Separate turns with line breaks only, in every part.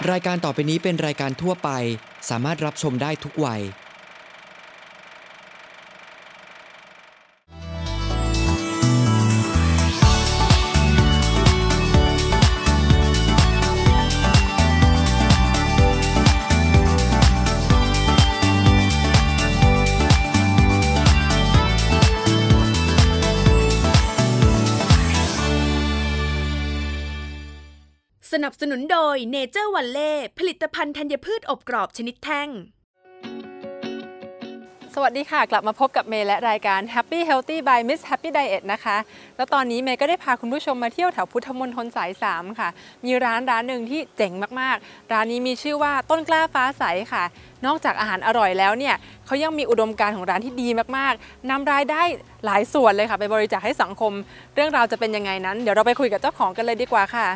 รายการต่อไปนี้เป็นรายการทั่วไปสามารถรับชมได้ทุกวัย
สนับสนุนโดยเนเจอร์วัลเล่ผลิตภัณฑ์ธัญพืชอบกรอบชนิดแท่ง
สวัสดีค่ะกลับมาพบกับเมย์และรายการ Happy Healthy by Miss Happy Diet นะคะแล้วตอนนี้เมย์ก็ได้พาคุณผู้ชมมาเที่ยวแถวพุทธมณฑลสาย 3 ค่ะมีร้านหนึ่งที่เจ๋งมากๆร้านนี้มีชื่อว่าต้นกล้าฟ้าใสค่ะนอกจากอาหารอร่อยแล้วเนี่ยเขายังมีอุดมการณ์ของร้านที่ดีมากๆนำรายได้หลายส่วนเลยค่ะไปบริจาคให้สังคมเรื่องราวจะเป็นยังไงนั้นเดี๋ยวเราไปคุยกับเจ้าของกันเลยดีกว่าค่ะ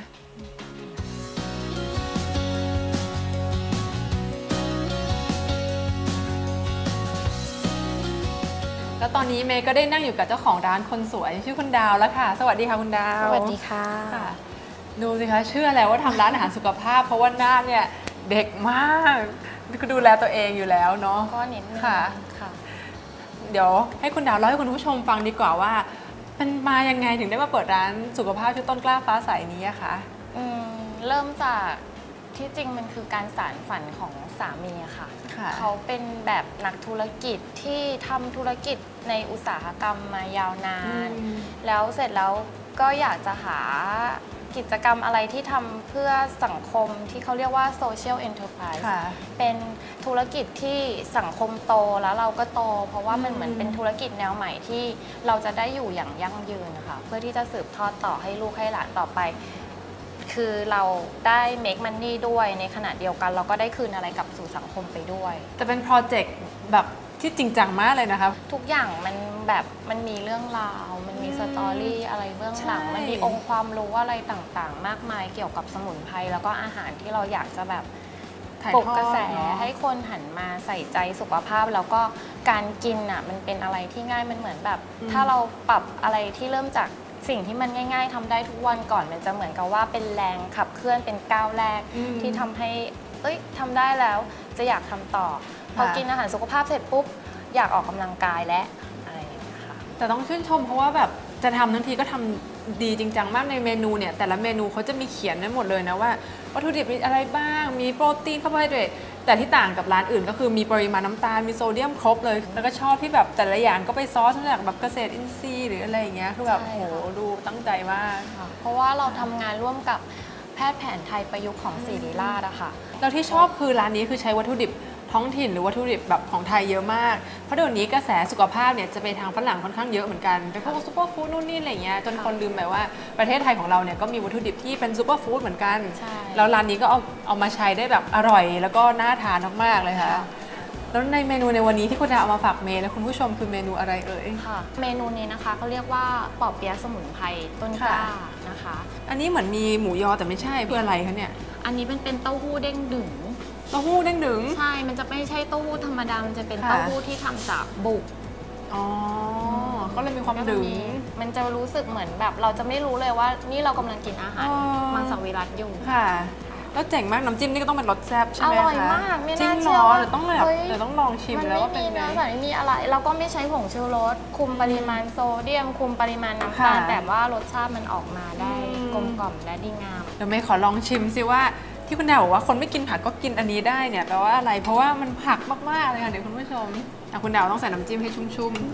แล้วตอนนี้เมย์ก็ได้นั่งอยู่กับเจ้าของร้านคนสวยชื่อคุณดาวแล้วค่ะสวัสดีค่ะคุณดาว
สวัสดีค่ะ
ดูสิคะเชื่อแล้วว่าทำร้านอาหารสุขภาพเพราะว่าหน้าเนี่ยเด็กมากก็ดูแลตัวเองอยู่แล้วเนาะ
ก็นิดนึง
ค่ะเดี๋ยวให้คุณดาวเล่าให้คุณผู้ชมฟังดีกว่าว่ามันมายังไงถึงได้มาเปิดร้านสุขภาพชื่อต้นกล้าฟ้าใสนี้อะคะ
เริ่มจากที่จริงมันคือการสานฝันของสามีค่ะเขาเป็นแบบนักธุรกิจที่ทำธุรกิจในอุตสาหกรรมมายาวนานแล้วเสร็จแล้วก็อยากจะหากิจกรรมอะไรที่ทำเพื่อสังคมที่เขาเรียกว่า social enterprise เป็นธุรกิจที่สังคมโตแล้วเราก็โตเพราะว่ามันเหมือนเป็นธุรกิจแนวใหม่ที่เราจะได้อยู่อย่างยั่งยืนนะคะเพื่อที่จะสืบทอดต่อให้ลูกให้หลานต่อไปคือเราได้ make money ด้วยในขณะเดียวกันเราก็ได้คืนอะไรกลับสู่สังคมไปด้วย
แต่เป็นโปรเจกต์แบบที่จริงจังมากเลยนะคะ
ทุกอย่างมันแบบมันมีเรื่องราวมันมีสตอรี่อะไรเบื้องหลังมันมีองค์ความรู้อะไรต่างๆมากมายเกี่ยวกับสมุนไพรแล้วก็อาหารที่เราอยากจะแบบปลุกกระแสให้คนหันมาใส่ใจสุขภาพแล้วก็การกินอ่ะมันเป็นอะไรที่ง่ายมันเหมือนแบบถ้าเราปรับอะไรที่เริ่มจากสิ่งที่มันง่ายๆทำได้ทุกวันก่อนมันจะเหมือนกับว่าเป็นแรงขับเคลื่อนเป็นก้าวแรกที่ทำให้ทำได้แล้วจะอยากทำต่อพอกินอาหารสุขภาพเสร็จปุ๊บอยากออกกำลังกายและอะไรอย่างเงี้ยค่ะ
แต่ต้องชื่นชมเพราะว่าแบบจะทำทั้งทีก็ทำดีจริงจังมากในเมนูเนี่ยแต่ละเมนูเขาจะมีเขียนไว้หมดเลยนะว่าวัตถุดิบมีอะไรบ้างมีโปรตีนคาร์โบไฮเดรตแต่ที่ต่างกับร้านอื่นก็คือมีปริมาณน้ำตาลมีโซเดียมครบเลยแล้วก็ชอบที่แบบแต่ละอย่างก็ไปซอสจากแบบเกษตรอินทรีย์หรืออะไรอย่างเงี้ยคือแบบโหดูตั้งใจมาก
เพราะว่าเราทำงานร่วมกับแพทย์แผนไทยประยุกต์ของศิริราชอะค่ะ
แล้วที่ชอบคือร้านนี้คือใช้วัตถุดิบท้องถิ่นหรือวัตถุดิบแบบของไทยเยอะมากเพราะเดี๋ยวนี้กระแสสุขภาพเนี่ยจะไปทางฝรั่งค่อนข้างเยอะเหมือนกันเป็นพวกซูเปอร์ฟู้ดนู่นนี่อะไรเงี้ยจนคนลืมไปว่าประเทศไทยของเราเนี่ยก็มีวัตถุดิบที่เป็นซูเปอร์ฟู้ดเหมือนกันแล้วร้านนี้ก็เอามาใช้ได้แบบอร่อยแล้วก็น่าทานมากๆเลยค่ะแล้วในเมนูในวันนี้ที่คุณดาเอามาฝากเมย์และคุณผู้ชมคือเมนูอะไรเอ่ย
ค่ะเมนูนี้นะคะเขาเรียกว่าปอเปี๊ยะสมุนไพรต้นกล้านะคะ
อันนี้เหมือนมีหมูยอแต่ไม่ใช่เพื่ออะไรคะเนี่ย
อันนี้เป็นเต้าหู้เด้งดึง
เต้าหู้เด้งดึง
ใช่มันจะไม่ใช่เต้าหู้ธรรมดามันจะเป็นเต้าหู้ที่ทำจากบุก
ก็เลยมีความดึง
มันจะรู้สึกเหมือนแบบเราจะไม่รู้เลยว่านี่เรากำลังกินอาหารมังสวิรัติอยู่
ค่ะแล้วเจ๋งมากน้ำจิ้มนี่ก็ต้องเป็นรสแซ่บใช่ไหมคะ
อร่อยมากไม่น่า
เชื่อเดี๋ยวต้องลองชิมแล้วว่าเป็นไง
มันไม่มีอะไรเราก็ไม่ใช้ผงชูรสคุมปริมาณโซเดียมคุมปริมาณน้ำตาลแต่ว่ารสชาติมันออกมาได้กลมกล่อมและดีงาม
เดี๋ยวเมย์ขอลองชิมซิว่าที่คุณดาวบอกว่าคนไม่กินผักก็กินอันนี้ได้เนี่ยแปลว่าอะไรเพราะว่ามันผักมากๆเลยค่ะเดี๋ยวคุณผู้ชมคุณดาวต้องใส่น้ำจิ้มให้ชุ่ม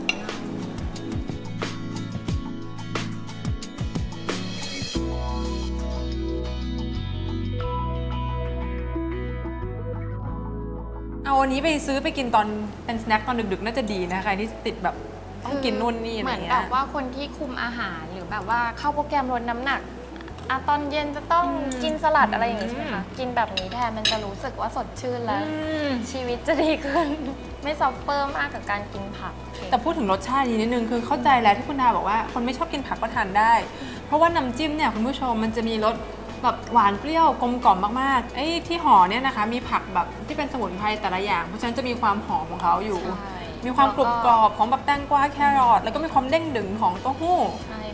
เอาวันนี้ไปซื้อไปกินตอนเป็นสแน็คตอนดึกๆน่าจะดีนะใครที่ติดแบบต้องกินนู่นนี่อะไรเงี้ย
เหมือนแบบว่าคนที่คุมอาหารหรือแบบว่าเข้าโปรแกรมลดน้ำหนักตอนเย็นจะต้องกินสลัดอะไรอย่างงี้ใช่ไหมคะกินแบบนี้แทนมันจะรู้สึกว่าสดชื่นแล้วชีวิตจะดีขึ้นไม่ซัฟเฟอร์มากกับการกินผัก
แต่พูดถึงรสชาตินิดนึงคือเข้าใจแล้วที่คุณดาบอกว่าคนไม่ชอบกินผักก็ทานได้เพราะว่าน้ำจิ้มเนี่ยคุณผู้ชมมันจะมีรสแบบหวานเปรี้ยวกลมกล่อมมากๆไอ้ที่ห่อเนี่ยนะคะมีผักแบบที่เป็นสมุนไพรแต่ละอย่างเพราะฉะนั้นจะมีความหอมของเขาอยู่มีความกรุบกรอบของแบบแตงกวาแครอทแล้วก็มีความเด้งดึงของเต้าหู้
ใช่ค่ะ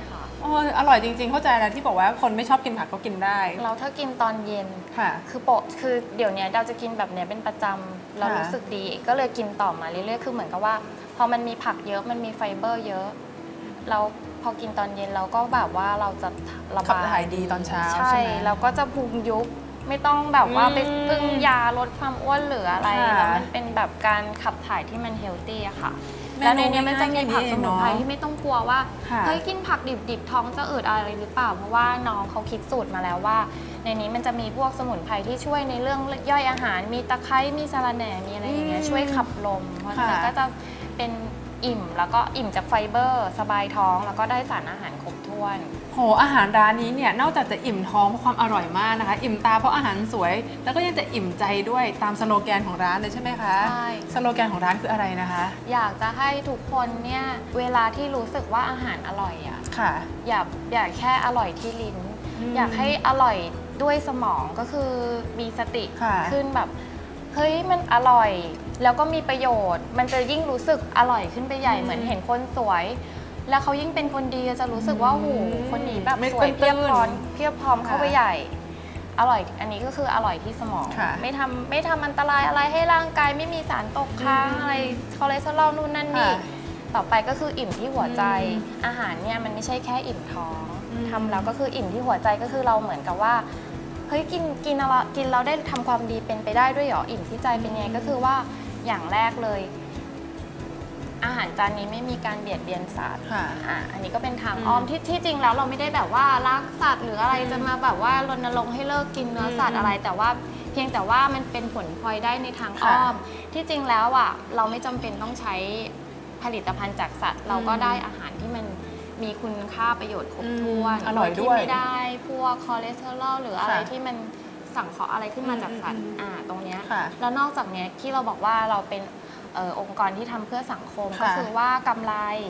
อร่อยจริงๆเข้าใจแล้วที่บอกว่าคนไม่ชอบกินผักก็กินได้
เราถ้ากินตอนเย็นคือเดี๋ยวนี้เราจะกินแบบเนี้ยเป็นประจำเรารู้สึกดีก็เลยกินต่อมาเรื่อยๆคือเหมือนกับว่าพอมันมีผักเยอะมันมีไฟเบอร์เยอะเราพอกินตอนเย็นเราก็แบบว่าเราจะระบาย
ขับถ่ายดีตอนเช้าใช่ไหม
เราก็จะพุงยุบไม่ต้องแบบว่าไปพึ่งยาลดความอ้วนหรืออะไรแล้วมันเป็นแบบการขับถ่ายที่มันเฮลตี้อะค่ะแล้วในนี้มันจะมีผักสมุนไพรที่ไม่ต้องกลัวว่าเฮ้ยกินผักดิบๆท้องจะอืดอะไรหรือเปล่าเพราะว่าน้องเขาคิดสูตรมาแล้วว่าในนี้มันจะมีพวกสมุนไพรที่ช่วยในเรื่องย่อยอาหารมีตะไคร้มีสะระแหน่มีอะไรอย่างเงี้ยช่วยขับลมเพราะฉะนั้นก็จะเป็นอิ่มแล้วก็อิ่มจากไฟเบอร์สบายท้องแล้วก็ได้สารอาหารครบถ้วน
โหอาหารร้านนี้เนี่ยนอกจากจะอิ่มท้องเพราะความอร่อยมากนะคะอิ่มตาเพราะอาหารสวยแล้วก็ยังจะอิ่มใจด้วยตามสโลแกนของร้านเลยใช่ไหมคะ
ใช่
สโลแกนของร้านคืออะไรนะคะ
อยากจะให้ทุกคนเนี่ยเวลาที่รู้สึกว่าอาหารอร่อยอ่ะ
ค่ะ
อยากแค่อร่อยที่ลิ้นอยากให้อร่อยด้วยสมองก็คือมีสติขึ้นแบบเฮ้ยมันอร่อยแล้วก็มีประโยชน์มันจะยิ่งรู้สึกอร่อยขึ้นไปใหญ่เหมือนเห็นคนสวยแล้วเขายิ่งเป็นคนดีจะรู้สึกว่าโหคนนี้แบบสวยเพียบพร้อมเข้าไปใหญ่อร่อยอันนี้ก็คืออร่อยที่สมองไม่ทำอันตรายอะไรให้ร่างกายไม่มีสารตกค้างอะไรคอเลสเตอรอลนู่นนั่นนี่ต่อไปก็คืออิ่มที่หัวใจอาหารเนี่ยมันไม่ใช่แค่อิ่มท้องทำแล้วก็คืออิ่มที่หัวใจก็คือเราเหมือนกับว่าเฮ้ยกินเราได้ทำความดีเป็นไปได้ด้วยหรออิ่มที่ใจเป็นไงก็คือว่าอย่างแรกเลยอาหารจานนี้ไม่มีการเบียดเบียนสัตว์อันนี้ก็เป็นทางอ้อมที่จริงแล้วเราไม่ได้แบบว่ารักสัตว์หรืออะไรจะมาแบบว่ารณรงค์ให้เลิกกินเนื้อสัตว์อะไรแต่ว่าเพียงแต่ว่ามันเป็นผลพลอยได้ในทางอ้อมที่จริงแล้วอ่ะเราไม่จำเป็นต้องใช้ผลิตภัณฑ์จากสัตว์เราก็ได้อาหารที่มันมีคุณค่าประโยชน์ครบถ้วน
อร่อยด้วย
ที่ไม่ได้พวกคอเลสเตอรอลหรืออะไรที่มันสังเคราะห์อะไรขึ้นมาจากสัตว์ตรงนี้แล้วนอกจากนี้ที่เราบอกว่าเราเป็นองค์กรที่ทำเพื่อสังคมก็คือว่ากำไร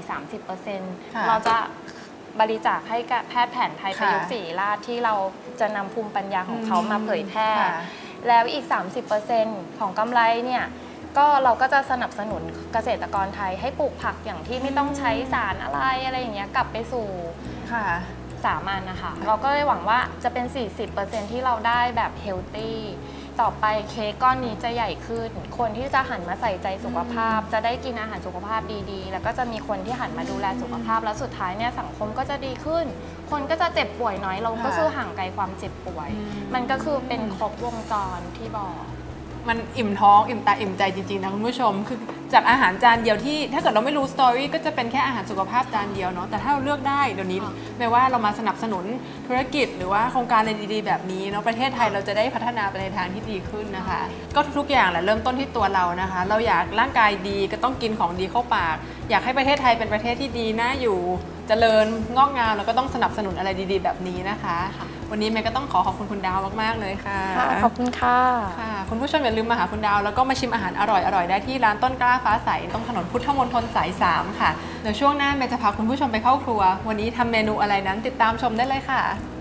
30% เราจะบริจาคให้กับแพทย์แผนไทยประยุกต์ศิริราชที่เราจะนำภูมิปัญญาของเขามาเผยแพร่แล้วอีก 30% ของกำไรเนี่ยก็เราก็จะสนับสนุนเกษตรกรไทยให้ปลูกผักอย่างที่ไม่ต้องใช้สารอะไรอย่างเงี้ยกลับไปสู่สามัญนะคะเราก็เลยหวังว่าจะเป็น 40% ที่เราได้แบบเฮลตี้ต่อไปเค้กก้อนนี้จะใหญ่ขึ้นคนที่จะหันมาใส่ใจสุขภาพจะได้กินอาหารสุขภาพดีๆแล้วก็จะมีคนที่หันมาดูแลสุขภาพแล้วสุดท้ายเนี่ยสังคมก็จะดีขึ้นคนก็จะเจ็บป่วยน้อยลงก็คือห่างไกลความเจ็บป่วยมันก็คือเป็นครบวงจรที่บอก
มันอิ่มท้องอิ่มตาอิ่มใจจริงๆนะคุณผู้ชมคือจากอาหารจานเดียวที่ถ้าเกิดเราไม่รู้สตอรี่ก็จะเป็นแค่อาหารสุขภาพจานเดียวเนาะแต่ถ้าเราเลือกได้เดี๋ยวนี้แม้ว่าเรามาสนับสนุนธุรกิจหรือว่าโครงการอะไรดีๆแบบนี้เนาะประเทศไทยเราจะได้พัฒนาไปในทางที่ดีขึ้นนะคะก็ทุกๆอย่างแหละเริ่มต้นที่ตัวเรานะคะเราอยากร่างกายดีก็ต้องกินของดีเข้าปากอยากให้ประเทศไทยเป็นประเทศที่ดีน่าอยู่เจริญงอกงามแล้วก็ต้องสนับสนุนอะไรดีๆแบบนี้นะคะวันนี้เมย์ก็ต้องขอบคุณคุณดาวมากๆเลยค่ะ
ขอบคุณค่ะ
คุณผู้ชมอย่าลืมมาหาคุณดาวแล้วก็มาชิมอาหารอร่อยๆได้ที่ร้านต้นกล้าฟ้าใสตรงถนนพุทธมณฑลสาย 3ค่ะเดี๋ยวช่วงหน้าเมย์จะพาคุณผู้ชมไปเข้าครัววันนี้ทำเมนูอะไรนั้นติดตามชมได้เลยค่ะ